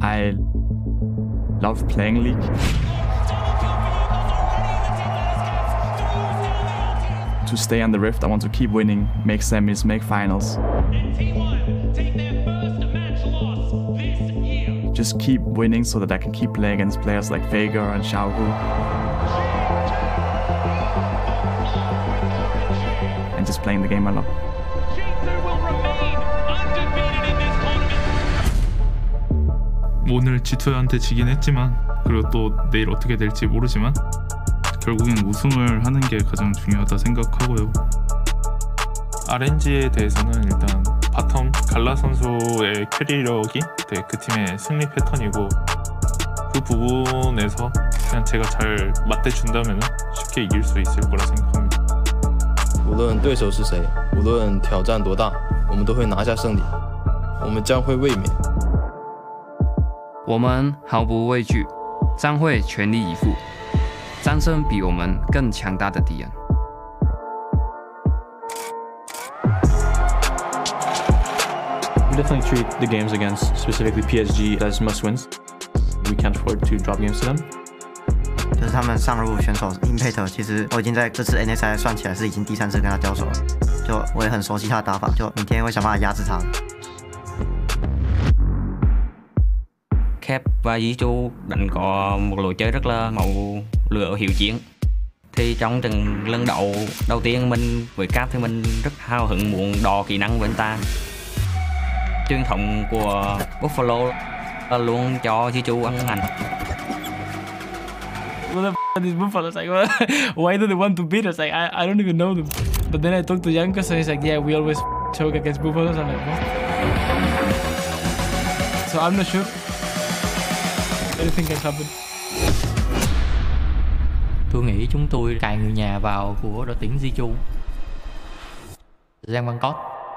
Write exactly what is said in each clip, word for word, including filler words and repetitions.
I love playing League. To stay on the Rift, I want to keep winning, make semis, make finals. Just keep winning so that I can keep playing against players like Veigar and Xiaohu. And just playing the game a lot. 오늘 지투한테 지긴 했지만 그리고 또 내일 어떻게 될지 모르지만 결국엔 우승을 하는 게 가장 중요하다 생각하고요. 알엔지에 대해서는 일단 바텀 갈라 선수의 캐리력이 네, 그 팀의 승리 패턴이고 그 부분에서 그냥 제가 잘 맞대준다면 쉽게 이길 수 있을 거라 생각합니다. 无论对手是谁，无论挑战多大，我们都会拿下胜利。我们将会卫冕。 我们毫不畏惧，将会全力以赴，战胜比我们更强大的敌人。 We definitely treat the games against specifically P S G as must-wins. We can't afford to drop games to them. 就是他们上路选手 Impact， 其实我已经在这次 N S I 算起来是已经第三次跟他交手了，就我也很熟悉他的打法，就明天会想办法压制他。 Cap và Yichu đánh có một lối chơi rất là máu lửa hiệu chiến. Thì trong trận lần đầu đầu tiên mình với Cap thì mình rất hào hứng muốn đo kỹ năng với anh ta. Truyền thống của Buffalo là luôn cho Yichu ăn hành. What the f are these Buffalos? Like, why do they want to beat us? Like, I, I don't even know them. But then I talked to Yankas and he's like, yeah, we always choke against Buffalos. I'm like, what? So I'm not sure. Anything can happen. Tôi nghĩ chúng tôi cài người nhà vào của đội tuyển Jiu. Giang Bangkok.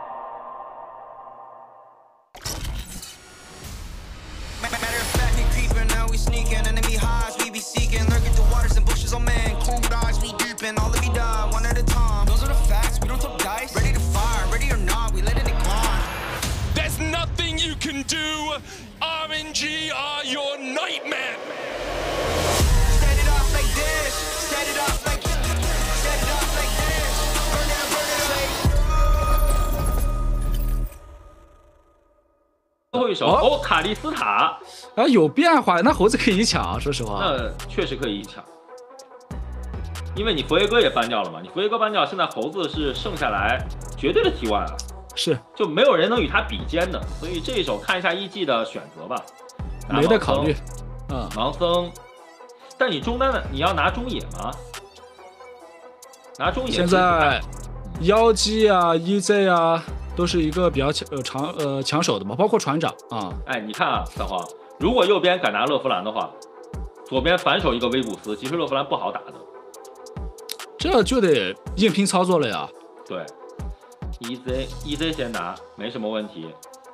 There's nothing you can do. R N G are your nightmare. Set it off like this. Set it off like Set it off like this. Burn it, burn it. 最后一手哦，卡利斯塔啊，有变化，那猴子可以一抢，说实话。 那确实可以一抢，因为你佛爷哥也搬掉了嘛，你佛爷哥搬掉，现在猴子是剩下来绝对的 T 一 啊。 是， 就没有人能与他比肩的，所以这一手看一下 E G 的选择吧。 没得考虑，嗯， 盲僧，但你中单的你要拿中野吗？拿中野。 现在妖姬啊 ，E Z 啊，都是一个比较强呃长呃抢手的嘛，包括船长啊。 哎，你看啊，三皇，如果右边敢拿勒弗兰的话，左边反手一个威古斯，其实勒弗兰不好打的。 这就得硬拼操作了呀。 对。E Z E Z 先拿没什么问题，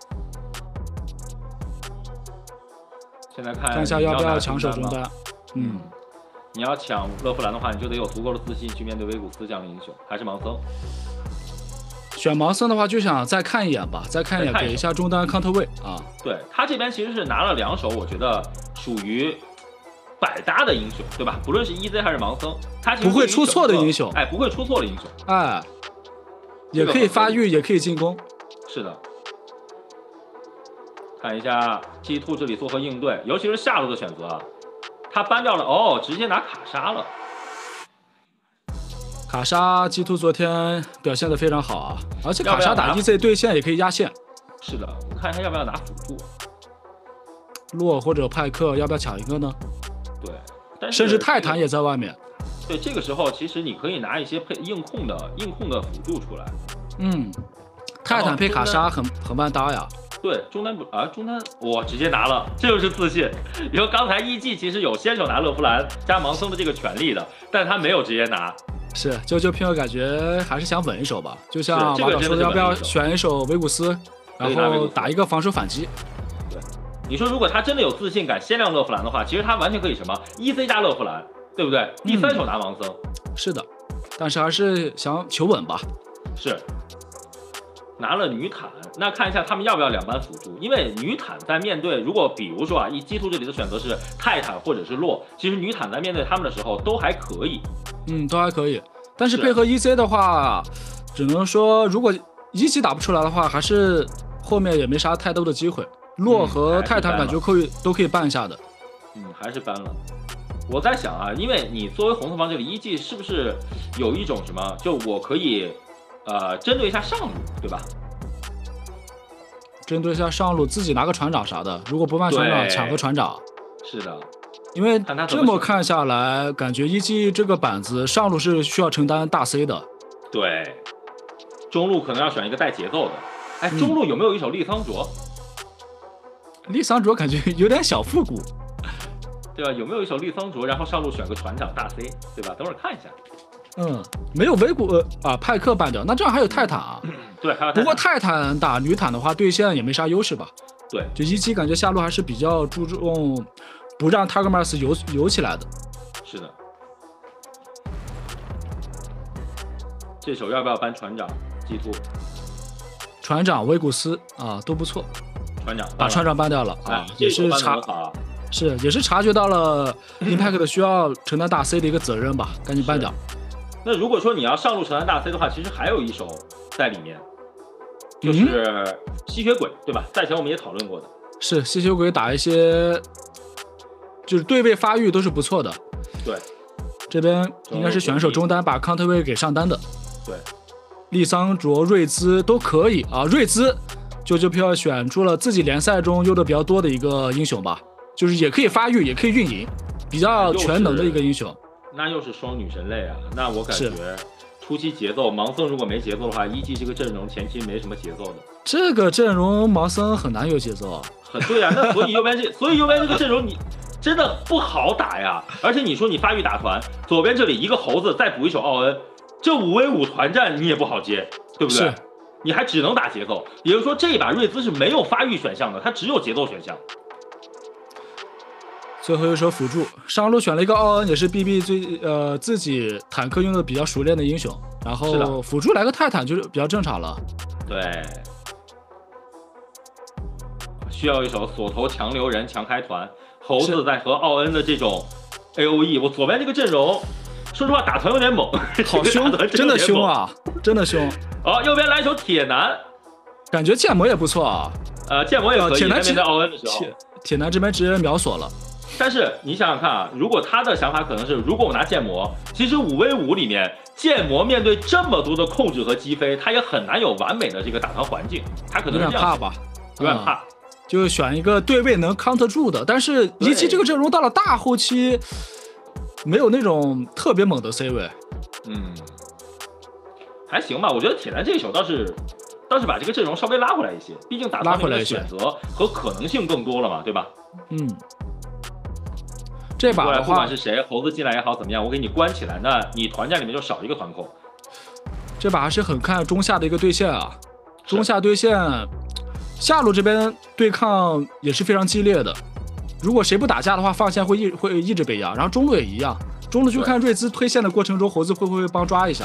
现在看看一下要不要抢手中单。嗯， 你要抢勒弗兰的话，你就得有足够的自信去面对威古斯这样的英雄，还是盲僧？ 选盲僧的话，就想再看一眼吧，再看一眼，给一下中单 counter 位啊。 对他这边其实是拿了两手，我觉得属于百搭的英雄，对吧？不论是 E Z 还是盲僧，他不会出错的英雄， 哎，不会出错的英雄， 哎。也可以发育，也可以进攻。 是的，看一下 G 兔这里做何应对，尤其是下路的选择啊，他搬掉了哦，直接拿卡莎了。 卡莎 G 兔昨天表现的非常好啊，而且卡莎打 E Z 对线也可以压线。 是的，我看一下要不要拿辅助， 洛或者派克要不要抢一个呢？ 对，但是甚至泰坦也在外面。 对，这个时候其实你可以拿一些配硬控的硬控的辅助出来。 嗯，泰坦配卡莎很很万搭呀。 对，中单不啊，中单我直接拿了，这就是自信。你说刚才 E G 其实有先手拿勒弗兰加盲僧的这个权利的，但他没有直接拿。 是，就就凭我感觉还是想稳一手吧，就像马导说的，要不要选一手维古斯，然后打一个防守反击。 对，你说如果他真的有自信敢先亮勒弗兰的话，其实他完全可以什么 E C 加勒弗兰。对不对？第三手拿盲僧、嗯， 是的，但是还是想求稳吧。 是，拿了女坦， 那看一下他们要不要两班辅助，因为女坦在面对如果比如说啊，以 G 二 这里的选择是泰坦或者是洛，其实女坦在面对他们的时候都还可以， 嗯，都还可以。但是配合 E C 的话，只能说如果一级打不出来的话，还是后面也没啥太多的机会。洛和泰坦感觉可以、嗯、都可以办一下的。 嗯，还是搬了。我在想啊，因为你作为红头方这里一季是不是有一种什么，就我可以呃针对一下上路，对吧？ 针对一下上路，自己拿个船长啥的，如果不办船长，抢个船长。 是的， 因为这么看下来，感觉一季这个板子上路是需要承担大 C 的。 对，中路可能要选一个带节奏的。哎，中路有没有一手利桑卓？ 利、嗯、桑卓感觉有点小复古。 对吧？有没有一手利桑卓，然后上路选个船长大 C， 对吧？等会儿看一下。 嗯，没有维古呃啊派克办掉，那这样还有泰坦啊。 对，还有泰坦。 不过泰坦打女坦的话，对线也没啥优势吧？ 对， 就一期感觉下路还是比较注重不让 Targamas 游游起来的。 是的。这手要不要搬船长 G 二？ 船长维古斯啊都不错。 船长把船长搬掉了啊，也是查。是，也是察觉到了 Impact 的需要承担大 C 的一个责任吧，赶紧办掉。 那如果说你要上路承担大 C 的话，其实还有一手在里面，就是吸血鬼，嗯、对吧？赛前我们也讨论过的。 是吸血鬼打一些，就是对位发育都是不错的。 对， 这边应该是选手中单把康特威给上单的。 对， 利桑卓、瑞兹都可以啊。瑞兹就就票选出了自己联赛中用的比较多的一个英雄吧。就是也可以发育，也可以运营，比较全能的一个英雄。 那又是双女神类啊！那我感觉初期节奏，盲僧如果没节奏的话，一季这个阵容前期没什么节奏的。 这个阵容盲僧很难有节奏啊。 很对啊，那所以右边这，所以右边这个阵容你真的不好打呀。而且你说你发育打团，左边这里一个猴子再补一手奥恩，这五 v 五团战你也不好接，对不对？你还只能打节奏。也就是说，这一把瑞兹是没有发育选项的，它只有节奏选项。 最后一手辅助，上路选了一个奥恩，也是 B B 最呃自己坦克用的比较熟练的英雄，然后辅助来个泰坦就是比较正常了。 对，需要一手锁头强留人强开团，猴子在和奥恩的这种 A O E， 我左边这个阵容，说实话打团有点猛， 好凶，真的凶啊，真的凶。 好、哦，右边来一手铁男， 感觉剑魔也不错啊。 呃，剑魔也可以， 铁男面对奥恩的时候， 铁铁男这边直接秒锁了。 但是你想想看啊，如果他的想法可能是，如果我拿剑魔，其实五 v 五里面剑魔面对这么多的控制和击飞，他也很难有完美的这个打团环境，他可能是有点怕吧， 有点怕、嗯， 就选一个对位能 counter 住的。但是一期这个阵容到了大后期，没有那种特别猛的 C 位， 嗯，还行吧。我觉得铁男这一手倒是倒是把这个阵容稍微拉回来一些，毕竟打团里面的选择和可能性更多了嘛，对吧？ 嗯。这把的话， 不管是谁，猴子进来也好，怎么样，我给你关起来，那你团战里面就少一个团控。 这把还是很看中下的一个对线啊，中下对线，下路这边对抗也是非常激烈的。如果谁不打架的话，放线会一会一直被压，然后中路也一样，中路就看瑞兹推线的过程中，猴子会不会帮抓一下。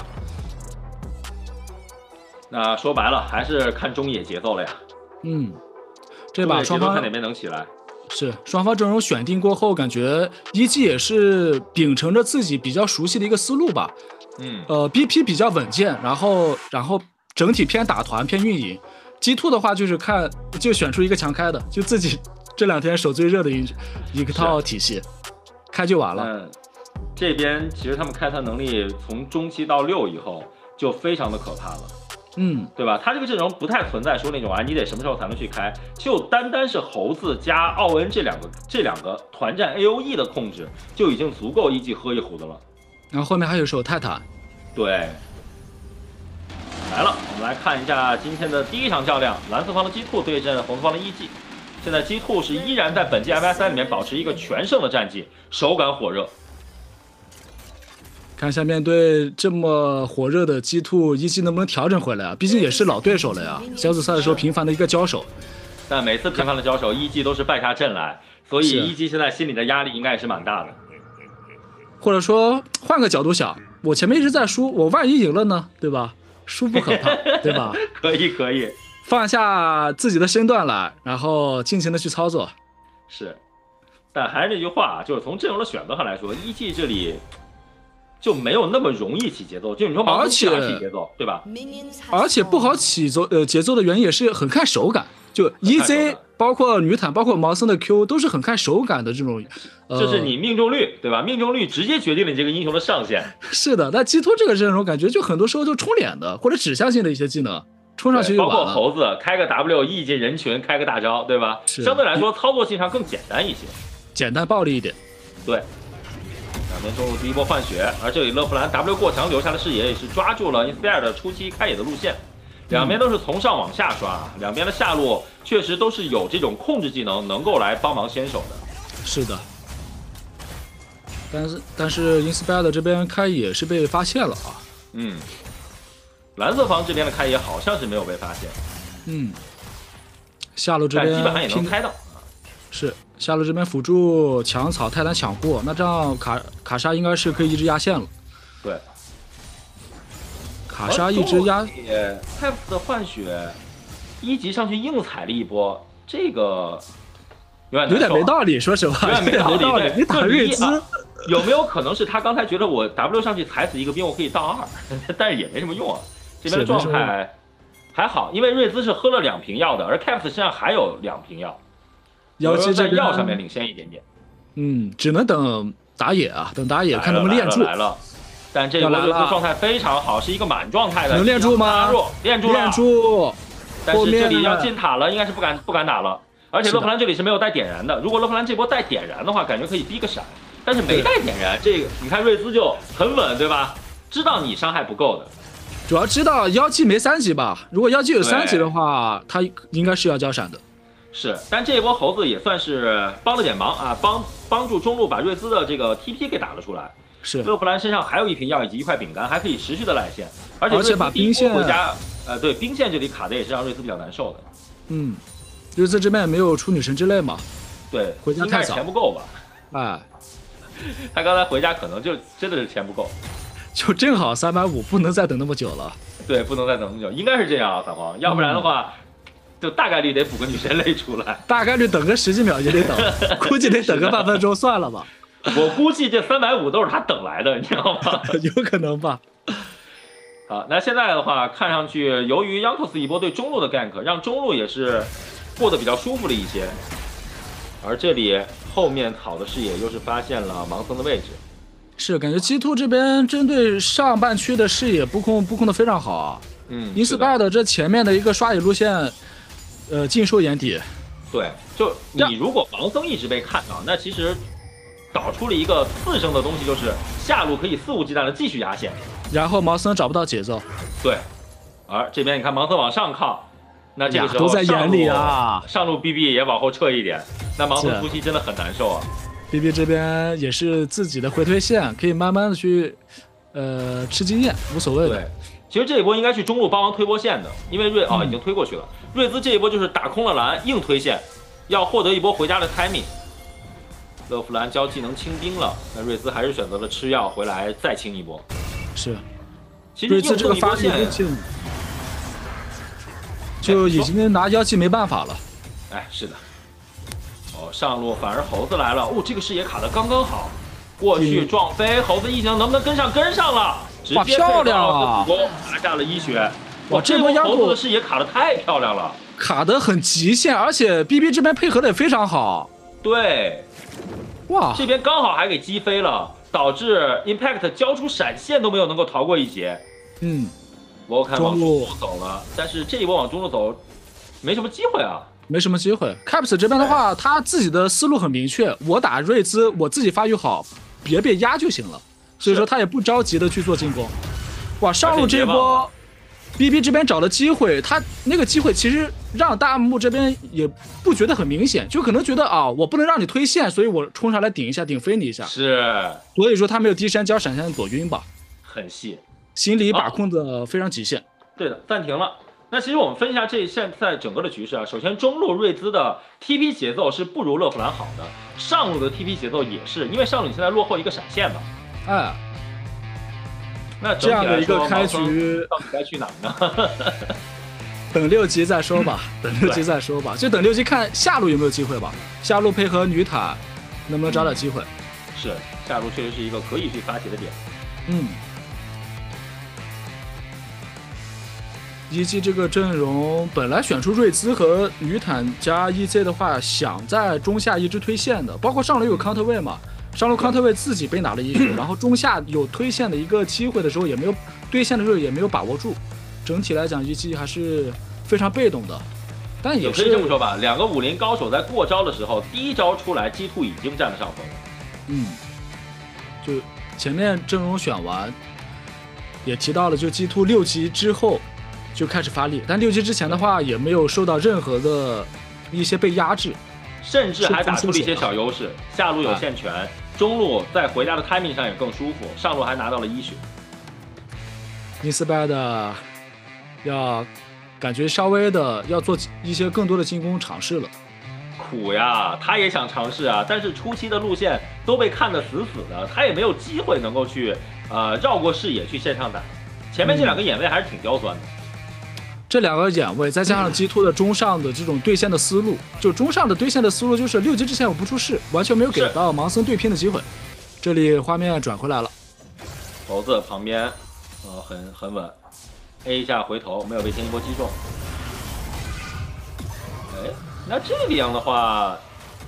那说白了，还是看中野节奏了呀。 嗯，这把双方看哪边能起来。 是双方阵容选定过后，感觉一季也是秉承着自己比较熟悉的一个思路吧。 嗯， 呃 ，B P 比较稳健，然后然后整体偏打团偏运营。G 二 的话就是看就选出一个强开的，就自己这两天手最热的一一套体系，开就完了。 嗯，这边其实他们开团能力从中期到六以后就非常的可怕了。 嗯， 对吧？他这个阵容不太存在说那种啊，你得什么时候才能去开？就单单是猴子加奥恩这两个这两个团战 A O E 的控制，就已经足够一季喝一壶的了。 然后后面还有手泰坦。 对，来了，我们来看一下今天的第一场较量，蓝色方的 G 二 对阵红色方的 E G。现在 G 二 是依然在本季 M S I 里面保持一个全胜的战绩，手感火热。 看一下面对这么火热的 G 二 一季能不能调整回来啊？毕竟也是老对手了呀，小组赛的时候频繁的一个交手。 但每次频繁的交手，一季都是败下阵来，所以一季现在心里的压力应该也是蛮大的。 或者说换个角度想，我前面一直在输，我万一赢了呢，对吧？输不可怕，对吧？ 可以可以。 放下自己的身段来，然后尽情的去操作。 是，但还是那句话，就是从阵容的选择上来说，一 G 这里就没有那么容易起节奏。就你说盲僧起起节奏，对吧？ 而且不好起奏呃节奏的原因也是很看手感。就 E Z 包括女坦，包括盲僧的 Q 都是很看手感的这种，呃、 就是你命中率，对吧？命中率直接决定了你这个英雄的上限。 是的，但G 突这个阵容感觉就很多时候就冲脸的或者指向性的一些技能。冲上去就包括猴子开个 W 一进人群开个大招，对吧？相对来说操作性上更简单一些， 简单暴力一点。 对，两边中路第一波换血，而这里勒弗兰 W 过墙留下的视野也是抓住了 Inspire 的初期开野的路线，两边都是从上往下刷，两边的下路确实都是有这种控制技能能够来帮忙先手的。 是的，但是但是 Inspire 这边开野是被发现了啊。 嗯。蓝色方这边的开野好像是没有被发现， 嗯，下路这边基本上也能开到， 是下路这边辅助抢草，泰坦抢过，那这样卡卡莎应该是可以一直压线了。 对， 卡莎一直压。 泰普的换血一级上去硬踩了一波，这个有点有点没道理，说实话， 有点没道理。 你打瑞兹。 有没有可能是他刚才觉得我 W 上去踩死一个兵，我可以到二，但是也没什么用啊。这边的状态还好，因为瑞兹是喝了两瓶药的，而 Caps 身上还有两瓶药， 妖姬在药上面领先一点点。 嗯，只能等打野啊，等打野看能不能练住。 来了，但这一波瑞兹状态非常好，是一个满状态的， 能练住吗？ 练住了， 练住。 但是这里要进塔了，应该是不敢不敢打了。而且勒弗兰这里是没有带点燃的，如果勒弗兰这波带点燃的话，感觉可以逼个闪。但是没带点燃，这个你看瑞兹就很稳，对吧？知道你伤害不够的， 主要知道妖姬没三级吧？如果妖姬有三级的话，他应该是要交闪的。 是，但这一波猴子也算是帮了点忙啊，帮帮助中路把瑞兹的这个 T P 给打了出来。 是， 勒弗兰身上还有一瓶药以及一块饼干，还可以持续的来线，而且而且把兵线回家，呃，对，兵线这里卡的也是让瑞兹比较难受的。 嗯，瑞兹这边也没有出女神之泪嘛？ 对， 回家太早， 钱不够吧？ 哎。 他刚才回家可能就真的是钱不够， 就正好三百五，不能再等那么久了。 对，不能再等那么久，应该是这样啊，小黄，要不然的话，嗯、就大概率得补个女神泪出来， 大概率等个十几秒也得等，估计得等个半分钟，算了吧。 我估计这三百五都是他等来的，你知道吗？ 有可能吧。 好，那现在的话，看上去由于 Yantos 一波对中路的 gank， 让中路也是过得比较舒服了一些，而这里。后面草的视野又是发现了盲僧的位置， 是感觉G 二这边针对上半区的视野布控布控的非常好啊。 嗯 ，Inspire 的这前面的一个刷野路线，呃，尽收眼底。 对，就你如果盲僧一直被看到，那其实导出了一个次生的东西，就是下路可以肆无忌惮的继续压线， 然后盲僧找不到节奏。 对，而这边你看盲僧往上靠。那这个时候都在眼里啊， 上路 B B 也往后撤一点，那盲僧初期真的很难受啊。 B B 这边也是自己的回推线，可以慢慢的去，呃，吃经验，无所谓的。 对，其实这一波应该去中路帮忙推波线的，因为瑞啊、哦、已经推过去了。瑞兹这一波就是打空了蓝，硬推线，要获得一波回家的 timing。勒弗兰交技能清兵了，那瑞兹还是选择了吃药回来再清一波。 是， 其实瑞兹这个发力就已经拿妖姬没办法了。 哎，是的。哦，上路反而猴子来了。哦，这个视野卡的刚刚好，过去撞飞猴子一技能能不能跟上？跟上了，直接漂亮啊！ 拿下了一血。 哇，这波猴子的视野卡的太漂亮了， 卡的很极限，而且 B B 这边配合的也非常好。 对， 哇， 这边刚好还给击飞了，导致 Impact 交出闪现都没有能够逃过一劫。 嗯。 我看往中路走了，但是这一波往中路走，没什么机会啊， 没什么机会。Caps 这边的话，他自己的思路很明确，我打瑞兹，我自己发育好，别被压就行了，所以说他也不着急的去做进攻。哇，上路这一波 ，B B 这边找的机会，他那个机会其实让大木这边也不觉得很明显，就可能觉得啊，我不能让你推线，所以我冲上来顶一下，顶飞你一下。 是， 所以说他没有低山交闪现躲晕吧， 很细。 心理把控的非常极限、哦。 对的，暂停了。那其实我们分析一下这现在整个的局势啊。首先，中路瑞兹的 T P 节奏是不如勒弗兰好的，上路的 T P 节奏也是，因为上路你现在落后一个闪现嘛。 哎， 那这样的一个开局到底该去哪呢？ 等六级再说吧，等六级再说吧，就等六级看下路有没有机会吧。下路配合女坦，能不能找点机会？ 是，下路确实是一个可以去发起的点。 嗯。E G 这个阵容本来选出瑞兹和女坦加 E Z 的话，想在中下一直推线的，包括上路有康特卫嘛，上路康特卫自己被拿了一血，然后中下有推线的一个机会的时候也没有对线的时候也没有把握住，整体来讲 E G 还是非常被动的。但也是可以这么说吧，两个武林高手在过招的时候，第一招出来 G 二 已经占了上风了。 嗯，就前面阵容选完，也提到了，就 G 二 六级之后就开始发力，但六级之前的话也没有受到任何的一些被压制， 甚至还打出了一些小优势。下路有线权，啊、中路在回家的 timing 上也更舒服，上路还拿到了一血。 Inspired 要感觉稍微的要做一些更多的进攻尝试了。 苦呀，他也想尝试啊，但是初期的路线都被看得死死的，他也没有机会能够去呃绕过视野去线上打。前面这两个眼位还是挺刁钻的。 嗯、这两个眼位再加上 G 二 的中上的这种对线的思路，就中上的对线的思路就是六级之前我不出视，完全没有给到盲僧对拼的机会。这里画面转回来了， 猴子旁边，呃，很很稳 ，A 一下回头没有被天一波击中。哎。那这个样的话，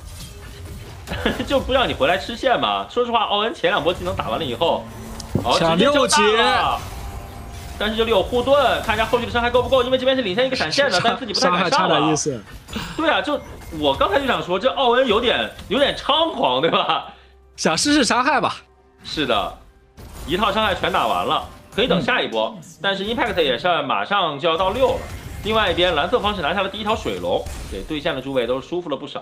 就不让你回来吃线嘛。说实话，奥恩前两波技能打完了以后，哦， 抢六级， 但是这里有护盾，看一下后续的伤害够不够，因为这边是领先一个闪现的，但自己不太敢上了。 意思。 对啊，就我刚才就想说，这奥恩有点有点猖狂，对吧？ 想试试伤害吧。 是的，一套伤害全打完了，可以等下一波，嗯、但是 Impact 也是马上就要到六了。另外一边，蓝色方是拿下了第一条水龙，给对线的诸位都舒服了不少。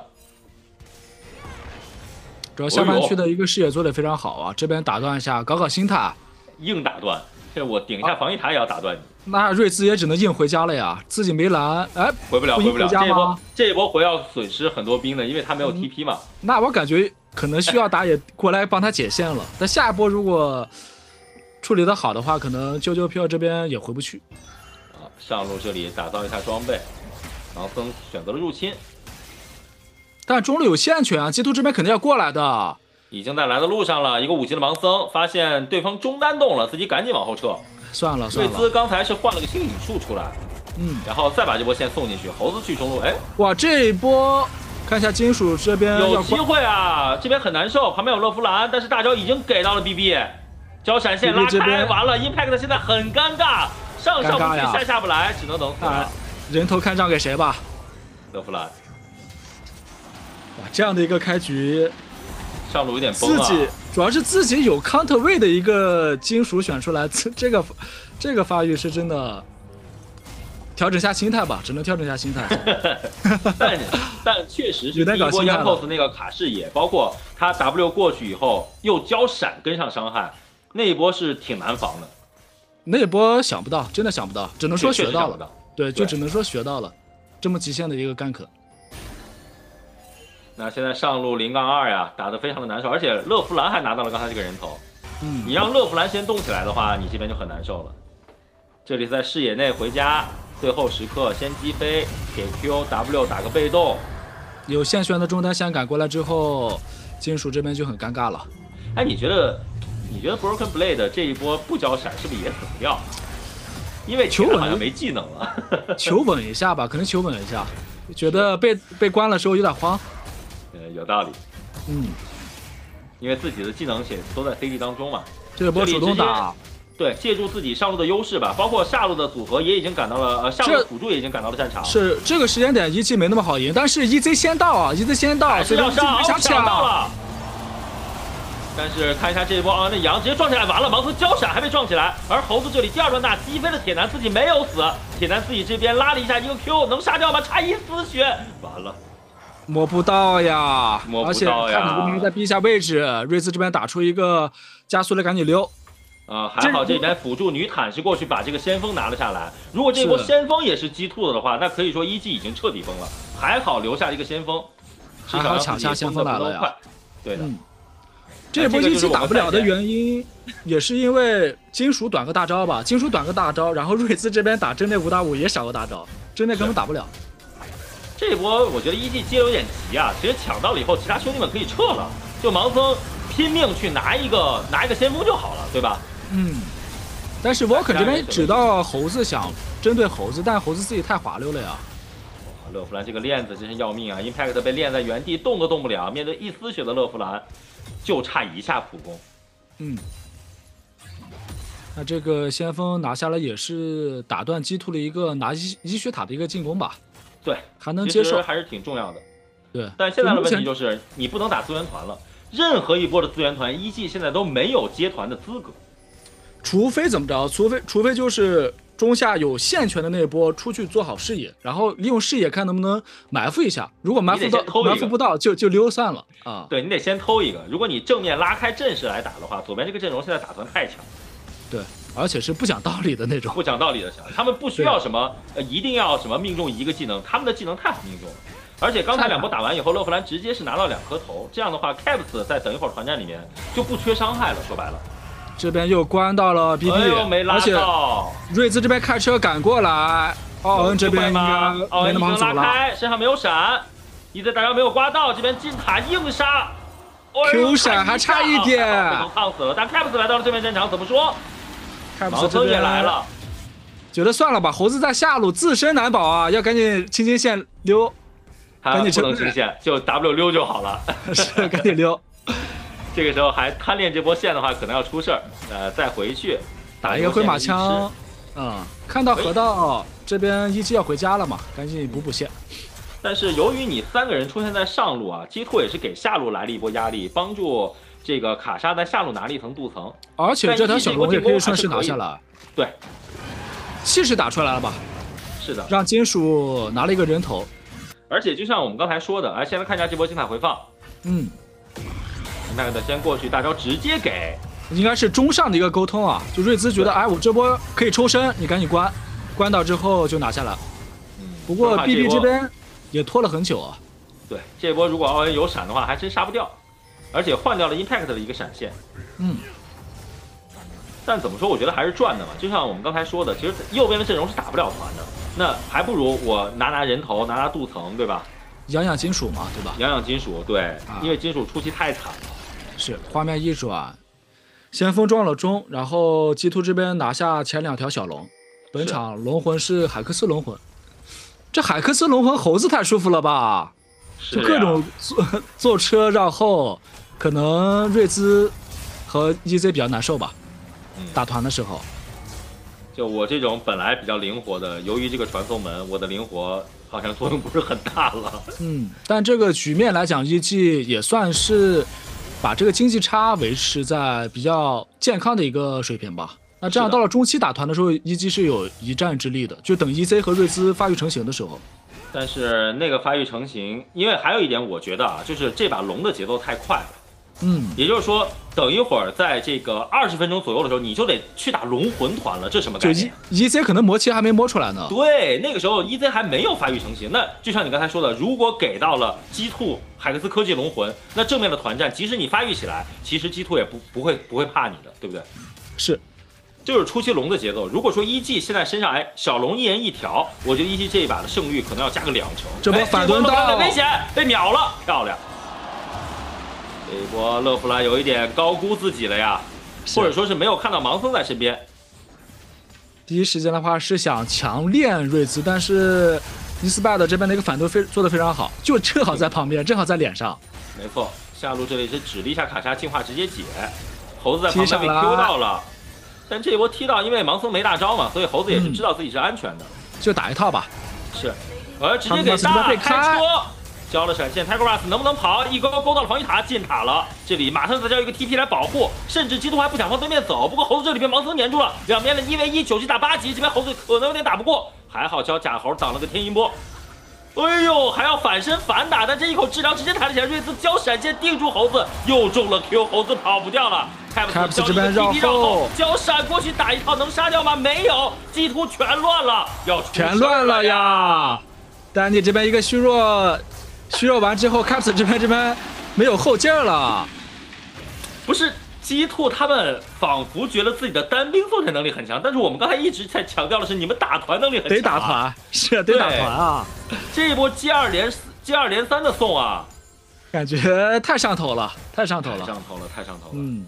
主要下半区的一个视野做得非常好啊，这边打断一下，搞搞心塔， 硬打断，这我顶一下防御塔也要打断你。 那瑞兹也只能硬回家了呀，自己没蓝，哎， 回不了，回不了。 这一波这一波回要损失很多兵的，因为他没有 T P 嘛。 嗯、那我感觉可能需要打野过来帮他解线了。但下一波如果处理的好的话，可能啾啾票这边也回不去。 上路这里打造一下装备，盲僧选择了入侵， 但中路有线权啊，G 二这边肯定要过来的， 已经在来的路上了。一个五级的盲僧发现对方中单动了，自己赶紧往后撤。 算了算了， 瑞兹刚才是换了个心理术出来， 嗯， 然后再把这波线送进去，猴子去中路，哎， 哇，这一波看一下金属这边有机会啊，这边很难受，旁边有乐芙兰，但是大招已经给到了 B B， 交闪线拉开，完了 Impact 现在很尴尬。上上不去，下下不来，只能等死了、啊。 人头看账给谁吧？ 乐芙兰。 哇，这样的一个开局， 上路有点崩啊。 自己主要是自己有 counter 位的一个金属选出来，这个这个发育是真的。调整下心态吧，只能调整下心态。 但但确实是第一波 Youngcos 那个卡视野，包括他 W 过去以后又交闪跟上伤害，那一波是挺难防的。 那一波想不到，真的想不到，只能说学到了。对， 对， 就只能说学到了，这么极限的一个干咳。 那现在上路零杠二呀，打得非常的难受，而且乐芙兰还拿到了刚才这个人头。 嗯， 你让乐芙兰先动起来的话，你这边就很难受了。这里在视野内回家，最后时刻先击飞，给 Q W 打个被动。 有线旋的中单线赶过来之后，金属这边就很尴尬了。 哎，你觉得？你觉得 Broken Blade 这一波不交闪是不是也死不掉？因为求稳好像没技能了， 求稳一下吧，可能求稳一下，觉得被被关了时候有点慌。 呃，有道理。 嗯， 因为自己的技能也都在 C D 当中嘛。 这波主动打， 对，借助自己上路的优势吧，包括下路的组合也已经赶到了，呃，下路的辅助也已经赶到了战场。 是这个时间点 E G 没那么好赢，但是 E Z 先到啊 ，E Z 先到， 所以要上， 想抢到了。但是看一下这一波啊，那羊直接撞起来，完了，盲僧交闪还被撞起来，而猴子这里第二段大击飞了铁男，自己没有死，铁男自己这边拉了一下一个 Q， 能杀掉吗？差一丝血，完了， 摸不到呀， 摸不到呀， 而且看你在 B 下位置，瑞兹这边打出一个加速的赶紧溜， 啊、呃，还好这边辅助女坦是过去把这个先锋拿了下来，如果这波先锋也是G 二的话，那可以说一 G 已经彻底崩了，还好留下一个先锋， 还好抢下先锋来了呀， 对的。 嗯这波一 G 打不了的原因，也是因为金属短个大招吧，金属短个大招，然后瑞兹这边打针内五打五也少个大招， 真的根本打不了。 这一波我觉得一 G 接有点急啊，其实抢到了以后，其他兄弟们可以撤了，就盲僧拼命去拿一个拿一个先锋就好了，对吧？ 嗯。但是 Walker 这边指到猴子想针对猴子，但猴子自己太滑溜了呀。 勒弗兰这个链子真是要命啊 ！Impact 被链在原地动都动不了，面对一丝血的勒弗兰，就差一下普攻。 嗯。那这个先锋拿下来也是打断G 二的一个拿医医学塔的一个进攻吧？ 对， 还能接受， 还是挺重要的。 对， 但现在的问题就是你不能打资源团了，任何一波的资源团一 G 现在都没有接团的资格。 除非怎么着？除非除非就是中下有线权的那一波出去做好视野，然后利用视野看能不能埋伏一下。如果埋伏到埋伏不到，就就溜算了啊。 对你得先偷一个。如果你正面拉开阵势来打的话，左边这个阵容现在打团太强。 对，而且是不讲道理的那种。 不讲道理的强，他们不需要什么呃一定要什么命中一个技能，他们的技能太好命中了。而且刚才两波打完以后，勒弗兰直接是拿到两颗头，这样的话 ，Caps 在等一会儿团战里面就不缺伤害了。说白了。 这边又关到了 B B，、 哎、而且瑞兹这边开车赶过来，奥恩这边应该没那么好走了。 拉开，身上没有闪，一在大招没有刮到，这边进塔硬杀 ，Q 闪还差一点， 被烫死了。但 Caps 来到了对面战场，怎么说？ 盲僧也来了， 觉得算了吧，猴子在下路自身难保啊，要赶紧清清线溜，赶紧不能清线，就 W 溜就好了， 是赶紧溜。 这个时候还贪恋这波线的话，可能要出事儿。呃，再回去打一个灰马枪，嗯，看到河道这边一 G 要回家了嘛，赶紧补补线。 但是由于你三个人出现在上路啊，G 二也是给下路来了一波压力，帮助这个卡莎在下路拿了一层镀层。 而且这条小龙也可以顺势拿下来。 对， 气势打出来了吧？ 是的， 让金属拿了一个人头。 而且就像我们刚才说的，哎，先来看一下这波金塔回放。 嗯。 那个先过去，大招直接给， 应该是中上的一个沟通啊。就瑞兹觉得，哎，我这波可以抽身，你赶紧关，关到之后就拿下来。 嗯， 不过 B B 这边也拖了很久啊。 对，这波如果奥恩有闪的话，还真杀不掉，而且换掉了 Impact 的一个闪现。 嗯。 但怎么说，我觉得还是赚的嘛。就像我们刚才说的，其实右边的阵容是打不了团的，那还不如我拿拿人头，拿拿镀层，对吧？ 养养金属嘛，对吧？ 养养金属，对， 啊、 因为金属出期太惨了。 是画面一转，先锋撞了中，然后 G 二这边拿下前两条小龙。本场龙魂是海克斯龙魂，这海克斯龙魂猴子太舒服了吧？就各种坐坐车绕后，可能瑞兹和 E Z 比较难受吧。 嗯、 打团的时候， 就我这种本来比较灵活的，由于这个传送门，我的灵活好像作用不是很大了。 嗯，但这个局面来讲 ，E G 也算是把这个经济差维持在比较健康的一个水平吧。那这样到了中期打团的时候 ，E G 是有一战之力的，就等 E Z 和瑞兹发育成型的时候。 但是那个发育成型，因为还有一点，我觉得啊，就是这把龙的节奏太快了。 嗯， 也就是说，等一会儿在这个二十分钟左右的时候，你就得去打龙魂团了，这什么概念？ 就 E Z 可能魔切还没摸出来呢。 对，那个时候 E Z 还没有发育成型。那就像你刚才说的，如果给到了 G 二海克斯科技龙魂，那正面的团战，即使你发育起来，其实 G 二也不不会不会怕你的，对不对？ 是， 就是初期龙的节奏。如果说一 G 现在身上哎小龙一人一条，我觉得一 G 这一把的胜率可能要加个两成。 这波反蹲到， 危险，被秒了，漂亮。这一波勒弗兰有一点高估自己了呀，或者说是没有看到盲僧在身边。 第一时间的话是想强练瑞兹，但是尼斯拜的这边的一个反蹲非做的非常好，就正好在旁边，正好在脸上。 没错，下路这里是指了一下卡莎进化直接解，猴子在旁边被 Q 到了，但这一波踢到，因为盲僧没大招嘛，所以猴子也是知道自己是安全的， 嗯、就打一套吧。 是，而直接给大开车。交了闪现 ，Tiger Grass 能不能跑？一勾勾到了防御塔，进塔了。这里马上再交一个 T P 来保护，甚至基督还不想往对面走。不过猴子这里被盲僧粘住了，两边的一 v 一，九级打八级，这边猴子可能有点打不过，还好交假猴挡了个天音波。哎呦，还要反身反打，但这一口治疗直接抬了起来。瑞兹交闪现定住猴子，又中了 Q， 猴子跑不掉了。 Caps 这边绕后， 交闪过去打一套，能杀掉吗？没有，基图全乱了，要出全乱了呀！丹尼这边一个虚弱。虚弱完之后 ，Caps 这边这边没有后劲儿了。 不是 G 兔他们仿佛觉得自己的单兵作战能力很强，但是我们刚才一直在强调的是你们打团能力很强、啊， 得打团，是得打团啊！ 这一波接二连四、接二连三的送啊， 感觉太上头了，太上头了， 太上头了，太上头了。 嗯，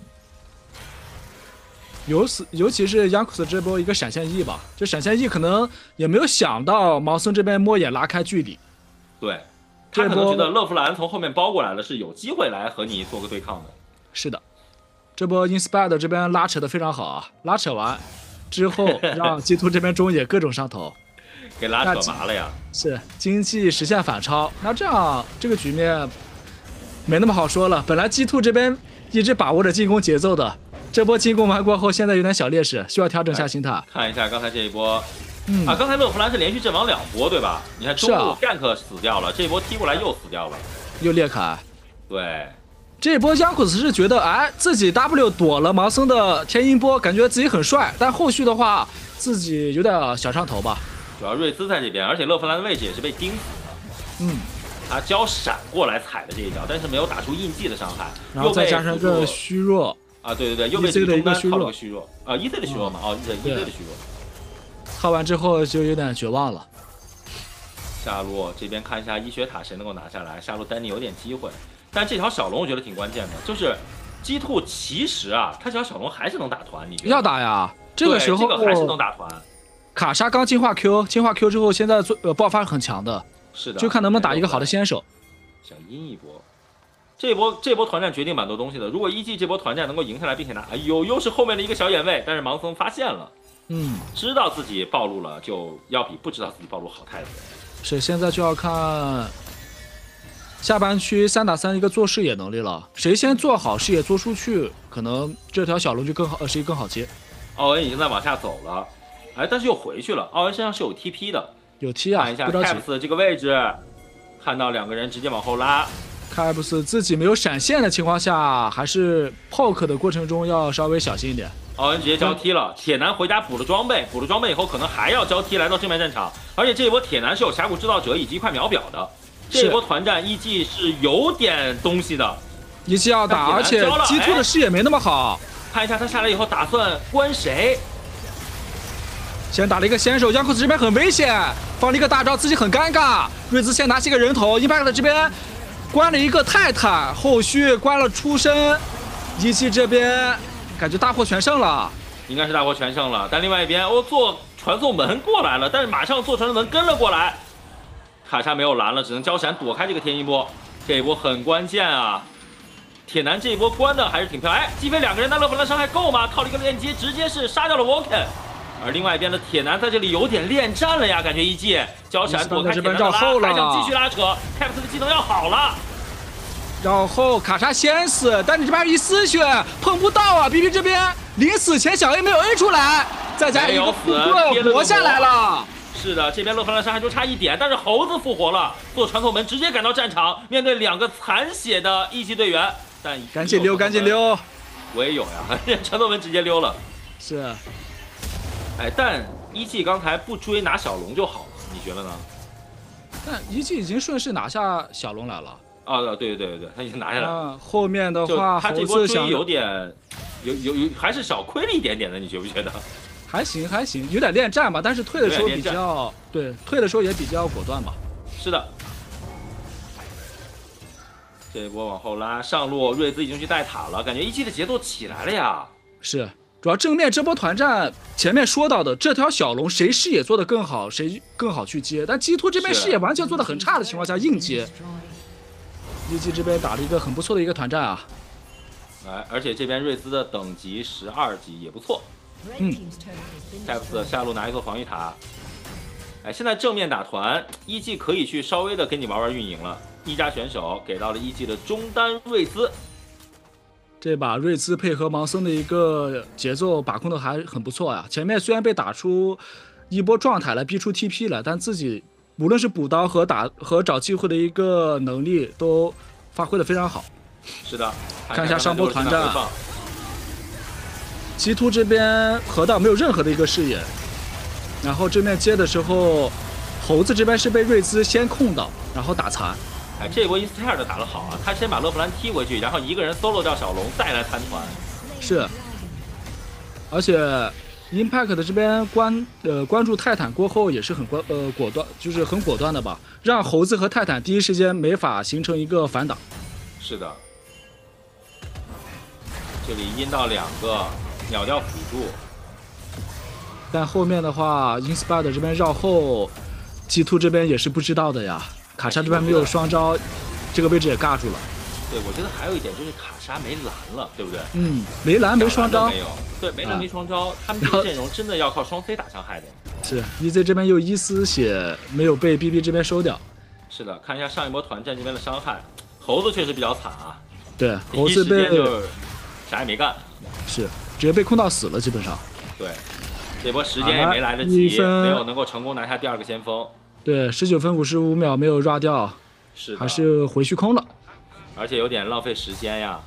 尤其尤其是 Yankees 这波一个闪现 E 吧，这闪现 E 可能也没有想到毛森这边摸眼拉开距离， 对，他可能觉得勒弗兰从后面包过来了，是有机会来和你做个对抗的。 是的。这波 Inspired 这边拉扯的非常好啊，拉扯完之后让G 兔这边中野各种上头， 给拉扯麻了呀。 是经济实现反超，那这样这个局面没那么好说了。本来 G 兔这边一直把握着进攻节奏的，这波进攻完过后，现在有点小劣势，需要调整一下心态。 看一下刚才这一波， 嗯啊，刚才勒弗兰是连续阵亡两波，对吧？你看中路是啊 gank 死掉了，这一波踢过来又死掉了， 又裂开。 对。 这一波江库斯是觉得，哎，自己 W 躲了盲僧的天音波，感觉自己很帅，但后续的话自己有点小上头吧。 主要瑞兹在这边，而且勒弗兰的位置也是被钉死的。 嗯， 他交闪过来踩的这一脚，但是没有打出印记的伤害， 然后再加上一个虚弱啊，对对对，又被 E C 的一个虚弱， 个虚弱啊 ，E C 的虚弱嘛，哦 ，E C 的虚弱。 套完之后就有点绝望了。 下路这边看一下医学塔谁能够拿下来，下路丹尼有点机会。但这条小龙我觉得挺关键的，就是 G 兔其实啊，他这条小龙还是能打团，你觉得？ 要打呀，这个时候这个还是能打团。 卡莎刚进化 Q， 进化 Q 之后，现在做呃爆发很强的， 是的， 就看能不能打一个好的先手。 想阴一波，这波这波团战决定蛮多东西的。如果一 G 这波团战能够赢下来，并且拿，哎呦，又是后面的一个小眼位，但是盲僧发现了， 嗯， 知道自己暴露了，就要比不知道自己暴露好太多。 是，现在就要看。下半区三打三一个做视野能力了，谁先做好视野做出去，可能这条小龙就更好，呃，是一更好接。 奥恩已经在往下走了，哎，但是又回去了。奥恩身上是有 T P 的， 有 T 啊， 看一下 Caps 这个位置，看到两个人直接往后拉。 Caps 自己没有闪现的情况下，还是 poke 的过程中要稍微小心一点。 奥恩直接交踢了，铁男回家补了装备，补了装备以后可能还要交踢来到正面战场，而且这一波铁男是有峡谷制造者以及一块秒表的。这一波团战 E G 是有点东西的 ，E G 要打，而且 G 兔的视野没那么好。 看一下他下来以后打算关谁？ 先打了一个先手，杨库斯这边很危险，放了一个大招，自己很尴尬。瑞兹先拿起一个人头 ，Impact 这边关了一个泰坦，后续关了出身 ，E G 这边感觉大获全胜了， 应该是大获全胜了。但另外一边，哦，做传送门过来了，但是马上做传送门跟了过来。卡莎没有蓝了，只能交闪躲开这个天一波，这一波很关键啊！铁男这一波关的还是挺漂亮。哎，击飞两个人，但勒弗兰伤害够吗？靠了一个链接，直接是杀掉了 Walken。而另外一边的铁男在这里有点恋战了呀，感觉一记交闪躲开铁男的拉，还想继续拉扯。Caps 的技能要好了， 然后卡莎先死，但你这边一丝血碰不到啊 ！B B 这边临死前小 A 没有 A 出来，再加一个护盾活下来了。 是的，这边勒弗兰伤害就差一点，但是猴子复活了，做传送门直接赶到战场，面对两个残血的一级队员，但赶紧溜，赶紧溜！ 我也有呀，传送门直接溜了。 是， 哎，但一季刚才不追拿小龙就好了，你觉得呢？ 但一季已经顺势拿下小龙来了。 啊，对对对对对，他已经拿下来了。 啊、后面的话， 他这波追有点，有有有，还是少亏了一点点的，你觉不觉得？ 还行还行，有点恋战吧，但是退的时候比较对，退的时候也比较果断吧。 是的，这一波往后拉，上路瑞兹已经去带塔了，感觉一季的节奏起来了呀。 是，主要正面这波团战前面说到的这条小龙，谁视野做得更好，谁更好去接。但G 兔这边视野完全做得很差的情况下硬接，一季这边打了一个很不错的一个团战啊。 哎，而且这边瑞兹的等级十二级也不错。 嗯 ，Caps 下路拿一座防御塔。哎，现在正面打团，一季可以去稍微的跟你玩玩运营了。一家选手给到了一季的中单瑞兹， 这把瑞兹配合盲僧的一个节奏把控的还很不错呀。前面虽然被打出一波状态来逼出 T P 了，但自己无论是补刀和打和找机会的一个能力都发挥的非常好。 是的， 看一下上波团战。G 兔这边河道没有任何的一个视野，然后正面接的时候，猴子这边是被瑞兹先控到，然后打残。 哎，这波伊斯泰尔的打得好啊，他先把勒弗兰踢回去，然后一个人 solo 掉小龙，再来参团。 是，而且 Impact 这边关呃关注泰坦过后也是很关呃果断，就是很果断的吧，让猴子和泰坦第一时间没法形成一个反打。 是的，这里阴到两个秒掉辅助， 但后面的话 ，Inspire 这边绕后 ，G 二 这边也是不知道的呀。卡莎这边没有双招，这个位置也尬住了。 对，我觉得还有一点就是卡莎没蓝了，对不对？ 嗯，没蓝没双招， 没有。对，没蓝没双招，他们这个阵容真的要靠双 C 打伤害的。 是 E Z 这边又一丝血没有被 B B 这边收掉。 是的，看一下上一波团战这边的伤害，猴子确实比较惨啊。 对，猴子被就啥也没干， 是直接被控到死了，基本上。 对，这波时间也没来得及，没有能够成功拿下第二个先锋。 对，十九分五十五秒没有 run 掉， 是还是回虚空了， 而且有点浪费时间呀。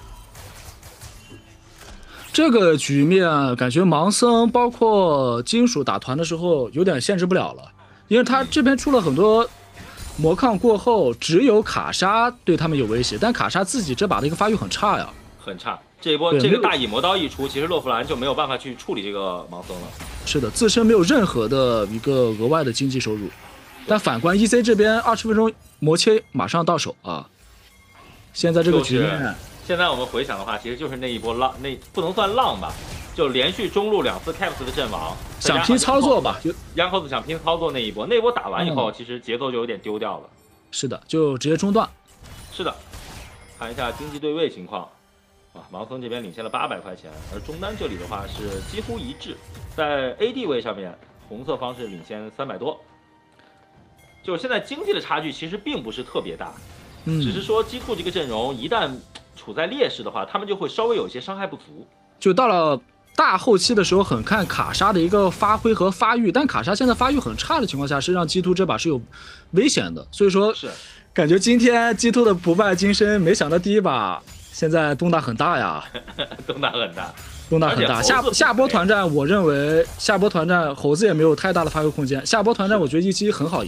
这个局面感觉盲僧包括金属打团的时候有点限制不了了，因为他这边出了很多魔抗过后，只有卡莎对他们有威胁，但卡莎自己这把的一个发育很差呀， 很差。这一波这个大蚁魔刀一出，其实洛夫兰就没有办法去处理这个盲僧了。 是的，自身没有任何的一个额外的经济收入。但反观 E Z 这边二十分钟魔切马上到手啊！现在这个局面， 就是、现在我们回想的话，其实就是那一波浪，那不能算浪吧，就连续中路两次 Caps 的阵亡， 想拼操作吧， 就 Younghouse 想拼操作那一波，那一波打完以后，嗯、其实节奏就有点丢掉了。 是的，就直接中断。 是的，看一下经济对位情况。啊，盲僧这边领先了八百块钱，而中单这里的话是几乎一致，在 A D 位上面，红色方是领先三百多。就是现在经济的差距其实并不是特别大， 嗯， 只是说G 二这个阵容一旦处在劣势的话，他们就会稍微有一些伤害不足。 就到了大后期的时候，很看卡莎的一个发挥和发育，但卡莎现在发育很差的情况下，是让G 二这把是有危险的。所以说， 是感觉今天G 二的不败金身，没想到第一把现在动大很大呀， 动大很大。 动大很大，下下波团战，我认为下波团战猴子也没有太大的发挥空间。下波团战，我觉得一击很好赢。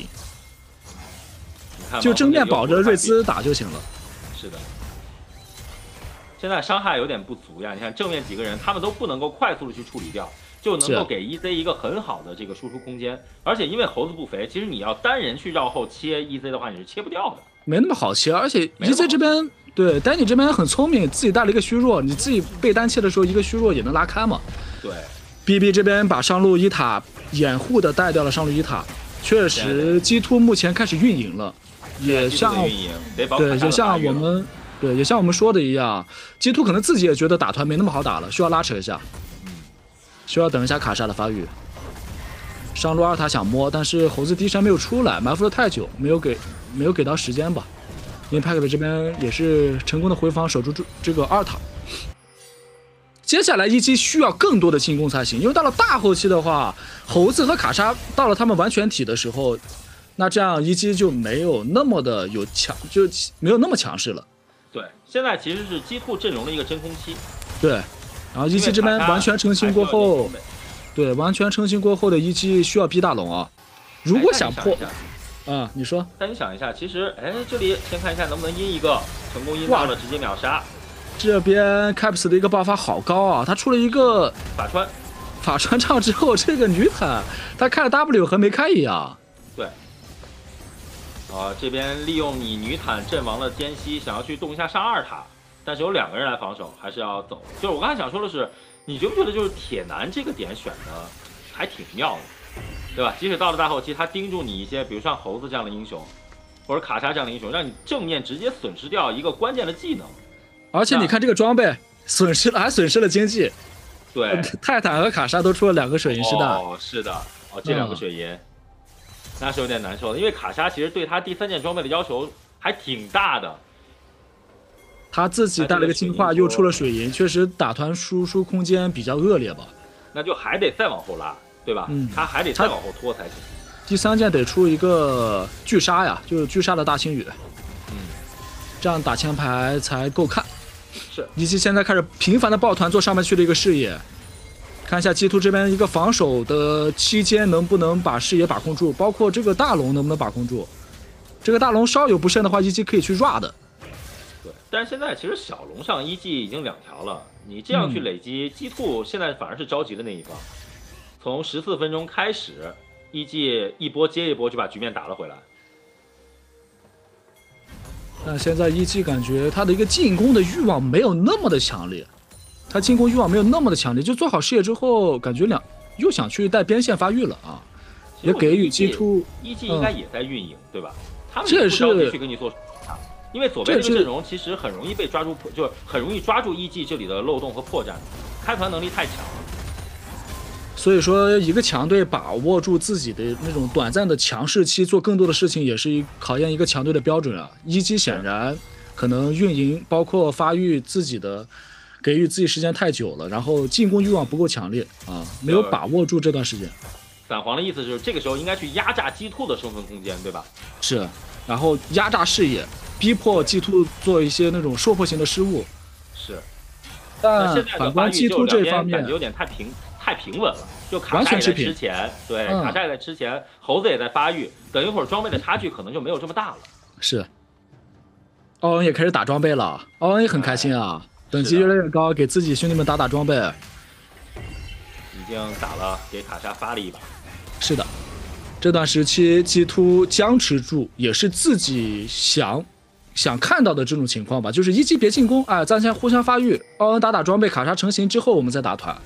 就正面保着瑞兹打就行了。 是的，现在伤害有点不足呀。你看正面几个人，他们都不能够快速的去处理掉，就能够给 E Z 一个很好的这个输出空间。而且因为猴子不肥，其实你要单人去绕后切 E Z 的话，你是切不掉的。 没那么好切，而且 E Z 这边对丹尼这边很聪明，自己带了一个虚弱，你自己被单切的时候，一个虚弱也能拉开嘛。 对 ，B B 这边把上路一塔掩护的带掉了上路一塔，确实 G 二目前开始运营了。也像对，也像我们对，也像我们说的一样 ，G 二可能自己也觉得打团没那么好打了，需要拉扯一下，需要等一下卡莎的发育。上路二塔想摸，但是猴子第一山没有出来，埋伏的太久，没有给没有给到时间吧。Impact 这边也是成功的回防，守住这个二塔。接下来一击需要更多的进攻才行，因为到了大后期的话，猴子和卡莎到了他们完全体的时候。那这样一击就没有那么的有强，就没有那么强势了。 对，现在其实是G 二阵容的一个真空期。 对，然后一击这边完全成型过后，对，完全成型过后的一击需要逼大龙啊。如果想破，啊，你说？ 但你想一下，其实，哎，这里先看一下能不能阴一个，成功阴到了，直接秒杀。 这边 Caps 的一个爆发好高啊，他出了一个法穿， 法穿唱之后，这个女坦他开了 W 和没开一样。 对。啊，这边利用你女坦阵亡的间隙，想要去动一下上二塔，但是有两个人来防守，还是要走。就是我刚才想说的是，你觉不觉得就是铁男这个点选的还挺妙的，对吧？即使到了大后期，他盯住你一些，比如像猴子这样的英雄，或者卡莎这样的英雄，让你正面直接损失掉一个关键的技能。 而且你看这个装备损失了，还损失了经济。 对， 泰坦和卡莎都出了两个水银师弹。 哦，是的，哦，这两个水银。嗯，那是有点难受的，因为卡莎其实对他第三件装备的要求还挺大的。 他自己带了个进化，又出了水银，确实打团输出空间比较恶劣吧。 那就还得再往后拉，对吧？ 嗯， 他还得再往后拖才行。 第三件得出一个巨杀呀，就是巨杀的大青羽。 嗯， 这样打前排才够看。 是， 以及现在开始频繁的抱团做上面去的一个视野。看一下G 二这边一个防守的期间能不能把视野把控住，包括这个大龙能不能把控住。这个大龙稍有不慎的话，一击可以去 R 的。 对，但是现在其实小龙上一技已经两条了，你这样去累积，G two现在反而是着急的那一方。从十四分钟开始，一技一波接一波就把局面打了回来。 但现在一技感觉他的一个进攻的欲望没有那么的强烈，他进攻欲望没有那么的强烈，就做好视野之后，感觉两又想去带边线发育了啊，也给予 G two 一技应该也在运营，嗯、对吧？他们这也不着急是去跟你做啊，因为左边这个阵容其实很容易被抓住，就是很容易抓住一技这里的漏洞和破绽，开团能力太强了。 所以说，一个强队把握住自己的那种短暂的强势期，做更多的事情，也是一考验一个强队的标准啊。一击显然可能运营包括发育自己的，给予自己时间太久了，然后进攻欲望不够强烈啊，没有把握住这段时间。 散黄的意思就是这个时候应该去压榨 G two 的生存空间，对吧？ 是，然后压榨视野，逼迫 G two 做一些那种受迫型的失误。 是， 但反观 G two 这方面感觉有点太平。太平稳了，就卡莎也在吃钱，对，嗯、卡莎也在吃钱，猴子也在发育，等一会儿装备的差距可能就没有这么大了。 是，奥恩也开始打装备了，奥恩也很开心啊，哎、等级越来越高，给自己兄弟们打打装备。 已经打了，给卡莎发了一把。 是的，这段时期 G two 僵持住，也是自己想想看到的这种情况吧，就是一击别进攻，哎，咱先互相发育，奥恩打打装备，卡莎成型之后，我们再打团。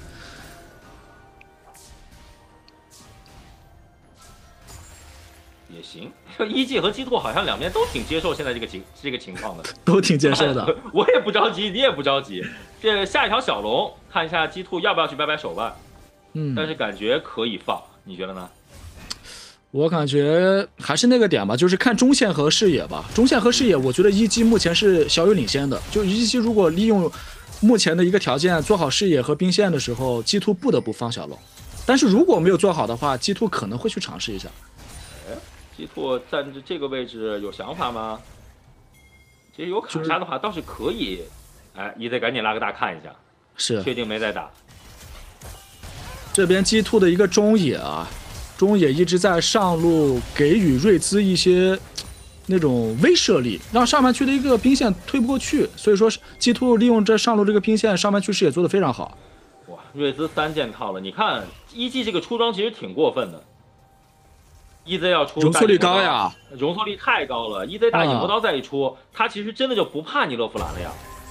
也行，一技和 G two 好像两边都挺接受现在这个情这个情况的， 都挺接受的。 我也不着急，你也不着急。这下一条小龙，看一下 G two 要不要去掰掰手腕。 嗯， 但是感觉可以放，你觉得呢？ 我感觉还是那个点吧，就是看中线和视野吧。中线和视野，我觉得一击目前是小有领先的。就一击如果利用目前的一个条件做好视野和兵线的时候 ，G two 不得不放小龙。但是如果没有做好的话 ，G two 可能会去尝试一下。 G two 站着这个位置有想法吗？其实有卡莎的话倒是可以，哎，你得赶紧拉个大看一下， 是确定没在打。 这边 G two 的一个中野啊，中野一直在上路给予瑞兹一些那种威慑力，让上半区的一个兵线推不过去，所以说 G two 利用这上路这个兵线，上半区视野做得非常好。 哇，瑞兹三件套了，你看一技这个出装其实挺过分的。E Z 要出容错率高呀， 容错率太高了。E Z 大影魔刀再一出，啊、他其实真的就不怕你勒弗兰了呀。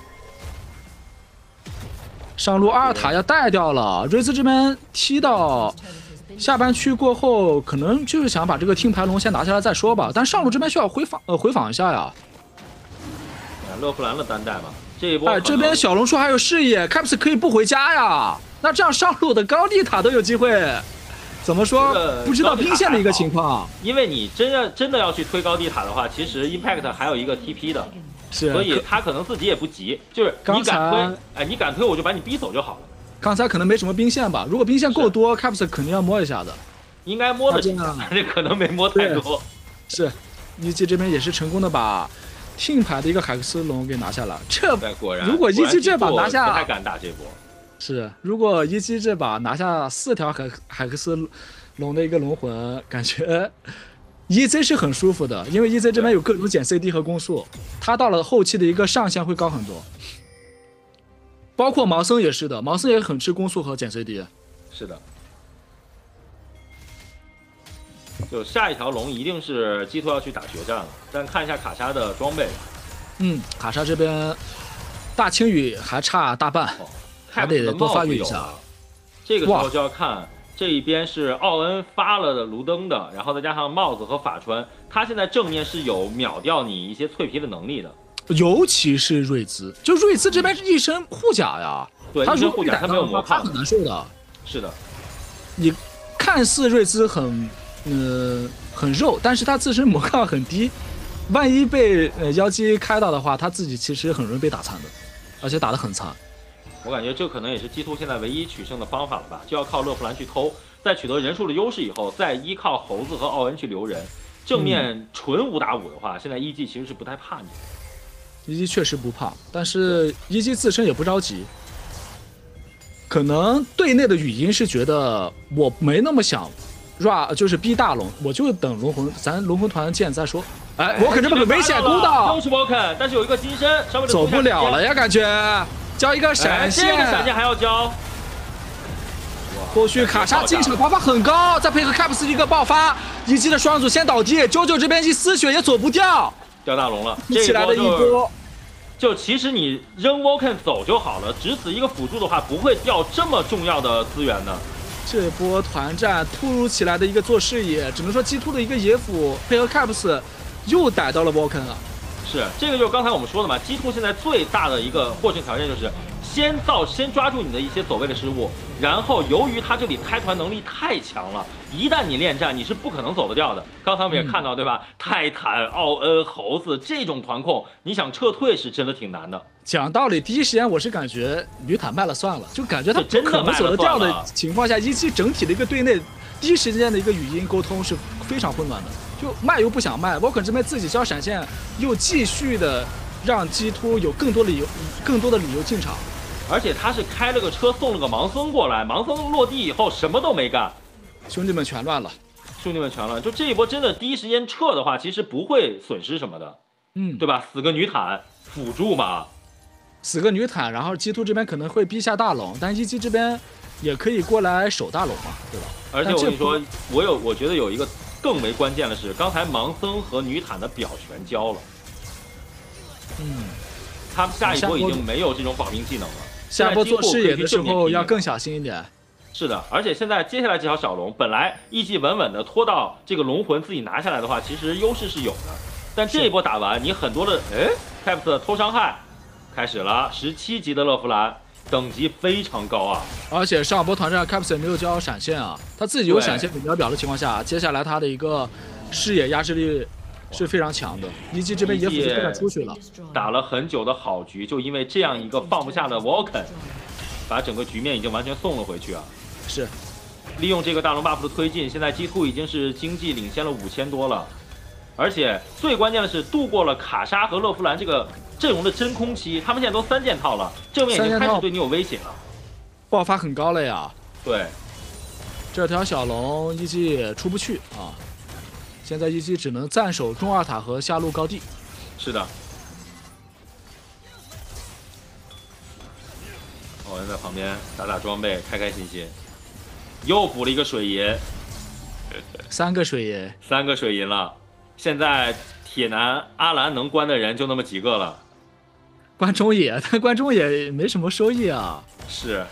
上路阿尔塔要带掉了，瑞兹这边踢到下半区过后，可能就是想把这个听牌龙先拿下来再说吧。但上路这边需要回防呃回防一下呀。 勒弗兰的单带嘛，这一波哎，这边小龙说还有视野 ，Caps 可以不回家呀。那这样上路的高地塔都有机会。怎么说？不知道兵线的一个情况， 因为你真要真的要去推高地塔的话，其实 Impact 还有一个 T P 的， 是， 所以他可能自己也不急，就是你敢推，哎，你敢推我就把你逼走就好了。 刚才可能没什么兵线吧？如果兵线够多 ，Caps 肯定要摸一下的， 应该摸得进，但是可能没摸太多。 是，一技这边也是成功的把听牌的一个海克斯龙给拿下了。这果然， 如果一技这把拿下， 不太敢打这波。 是，如果一击这把拿下四条海海克斯龙的一个龙魂，感觉 E Z 是很舒服的，因为 E Z 这边有各种减 C D 和攻速，他到了后期的一个上限会高很多。包括毛僧也是的，毛僧也很吃攻速和减 C D。 是的，就下一条龙一定是G two要去打决战了，但看一下卡莎的装备。 嗯，卡莎这边大青羽还差大半。哦，还得多发育一下， 这个时候就要看这一边是奥恩发了的卢登的，然后再加上帽子和法川，他现在正面是有秒掉你一些脆皮的能力的， 尤其是瑞兹，就瑞兹这边是一身护甲呀， 对， 他一身护甲他没有魔抗， 很难受的。 是的， 你看似瑞兹很呃很肉，但是他自身魔抗很低，万一被呃妖姬开到的话，他自己其实很容易被打残的，而且打得很残。 我感觉这可能也是 G two 现在唯一取胜的方法了吧，就要靠勒弗兰去偷，在取得人数的优势以后，再依靠猴子和奥恩去留人。正面纯五打五的话，现在一技其实是不太怕你。 一技确实不怕，但是一技自身也不着急。可能队内的语音是觉得我没那么想 ra 就是逼大龙，我就等龙魂，咱龙魂团见再说。 哎，沃肯这边很危险，勾到， 又是沃肯，但是有一个金身，稍微走不了了呀，感觉交一个闪现， 这个闪现还要交。 后续卡莎进场爆发很高，再配合 Caps 一个爆发，一击的双组先倒地，九九这边一丝血也走不掉， 掉大龙了， 起来的一波。 就其实你扔 Vulcan 走就好了，只此一个辅助的话，不会掉这么重要的资源的。 这波团战突如其来的一个做视野，只能说 G 二 的一个野辅配合 Caps 又逮到了 Vulcan 了。 是，这个就是刚才我们说的嘛 ，G 二 现在最大的一个获胜条件就是先造先抓住你的一些走位的失误，然后由于他这里开团能力太强了，一旦你恋战，你是不可能走得掉的。刚才我们也看到，嗯、对吧？泰坦、奥恩、猴子这种团控，你想撤退是真的挺难的。 讲道理，第一时间我是感觉女坦卖了算了，就感觉他不可能走得掉的情况下，一期整体的一个队内第一时间的一个语音沟通是非常混乱的。就卖又不想卖，沃肯这边自己交闪现，又继续的让 G 二 有更多理由、更多的理由进场。 而且他是开了个车送了个盲僧过来，盲僧落地以后什么都没干， 兄弟们全乱了， 兄弟们全乱。就这一波真的第一时间撤的话，其实不会损失什么的， 嗯， 对吧？死个女坦辅助嘛， 死个女坦，然后 G 二 这边可能会逼下大龙，但一 G 这边也可以过来守大龙嘛，对吧？ 而且我跟你说，我有我觉得有一个更为关键的是，刚才盲僧和女坦的表全交了， 嗯， 他们下一波已经没有这种保命技能了。 下波做视野的时候要更小心一点。 是的，而且现在接下来这条小龙，本来一记稳稳的拖到这个龙魂自己拿下来的话，其实优势是有的。但这一波打完，你很多的哎 ，Caps 偷伤害开始了，十七级的勒芙兰等级非常高啊。 而且上波团战 Caps 也没有交闪现啊，他自己有闪现秒表的情况下，接下来他的一个视野压制力是非常强的，一季这边野辅就不敢出去了， 打了很久的好局，就因为这样一个放不下的 Vulcan， 把整个局面已经完全送了回去啊。 是， 利用这个大龙 buff 的推进，现在 G 二 已经是经济领先了五千多了，而且最关键的是度过了卡莎和勒芙兰这个阵容的真空期，他们现在都三件套了，正面已经开始对你有威胁了， 爆发很高了呀。 对， 这条小龙一季出不去啊。现在一期只能暂守中二塔和下路高地。 是的。奥恩在旁边打打装备，开开心心。又补了一个水银， 三个水银， 三个水银了。现在铁男阿兰能关的人就那么几个了。 关中野，但关中野没什么收益啊。 是。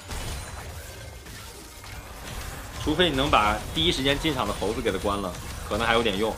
除非你能把第一时间进场的猴子给他关了。可能还有点用。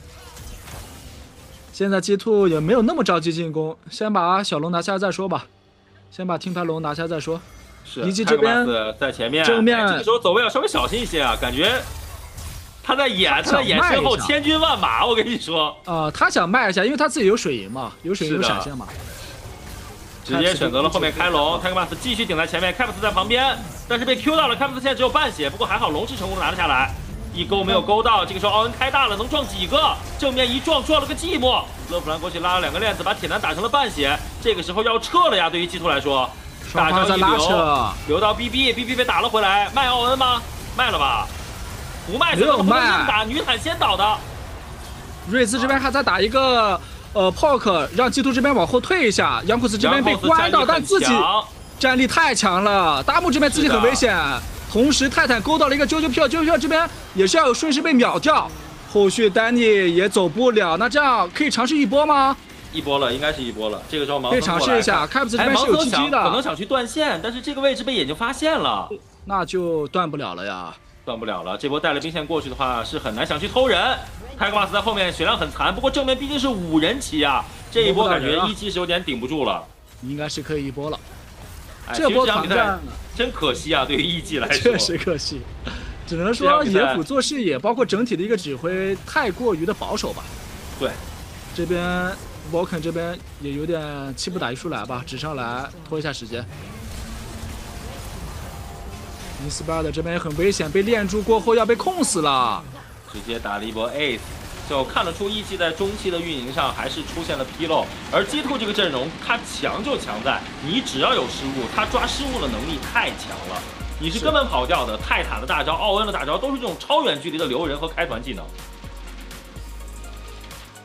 现在 G 二 也没有那么着急进攻，先把小龙拿下再说吧。先把听牌龙拿下再说。 是。 以及这边在前面， 正面、 哎、这个时候走位要稍微小心一些啊，感觉他在演，他在演身后千军万马，我跟你说。 啊、呃，他想卖一下，因为他自己有水银嘛，有水银有闪现嘛。 直接选择了后面开龙 ，Tigermask 继续顶在前面 ，Caps 在旁边，但是被 Q 到了 ，Caps 现在只有半血，不过还好龙是成功的拿了下来。一勾没有勾到，这个时候奥恩开大了，能撞几个？正面一撞，撞了个寂寞。勒芙兰过去拉了两个链子，把铁男打成了半血。这个时候要撤了呀，对于 G 二 来说，大招一流，流到 B B，B B 被打了回来。卖奥恩吗？卖了吧？不卖， 没有卖。 打女坦先倒的。 瑞兹这边还在打一个呃 poke， 让 G 二 这边往后退一下。杨库斯这边被关到，但自己战力太强了。大木这边自己很危险。同时，泰坦勾到了一个啾啾票，啾啾票这边也是要有顺势被秒掉。后续丹尼也走不了，那这样可以尝试一波吗？ 一波了，应该是一波了。这个时候盲可以尝试一下 ，Caps 这边是有 G G 的， 可能想去断线，但是这个位置被眼睛发现了， 那就断不了了呀， 断不了了。这波带了兵线过去的话，是很难想去偷人。泰格马斯在后面血量很残，不过正面毕竟是五人旗啊，这一波感觉一期是有点顶不住了， 应该是可以一波了。 哎、 这波团战真可惜啊，对于 E G 来说， 确实可惜。只能说野辅做视野，包括整体的一个指挥太过于的保守吧。 对， 这边 Vulcan 这边也有点气不打一处来吧，只上来拖一下时间。Inspired 这边也很危险，被链住过后要被控死了， 直接打了一波 Ace。就看得出 E G 在中期的运营上还是出现了纰漏，而 G 二 这个阵容，它强就强在你只要有失误，它抓失误的能力太强了，你是根本跑不掉的。泰坦的大招、奥恩的大招都是这种超远距离的留人和开团技能。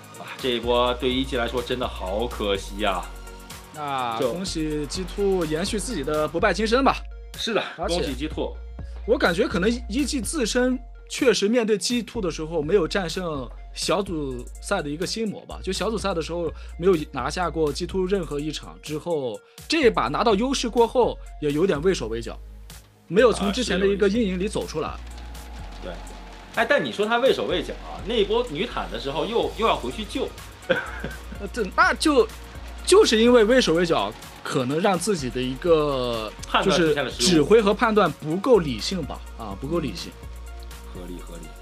这一波对一 G 来说真的好可惜呀、啊。 那恭喜 G 二 延续自己的不败金身吧。 是的，恭喜 G 二。 我感觉可能一 G 自身确实面对 G 二 的时候没有战胜小组赛的一个心魔吧，就小组赛的时候没有拿下过 G 二 任何一场，之后这一把拿到优势过后也有点畏手畏脚，没有从之前的一个阴影里走出来。啊、 对，哎，但你说他畏手畏脚啊，那一波女坦的时候又又要回去救， 这那就就是因为畏手畏脚，可能让自己的一个就是指挥和判断不够理性吧，啊，不够理性， 合理合理。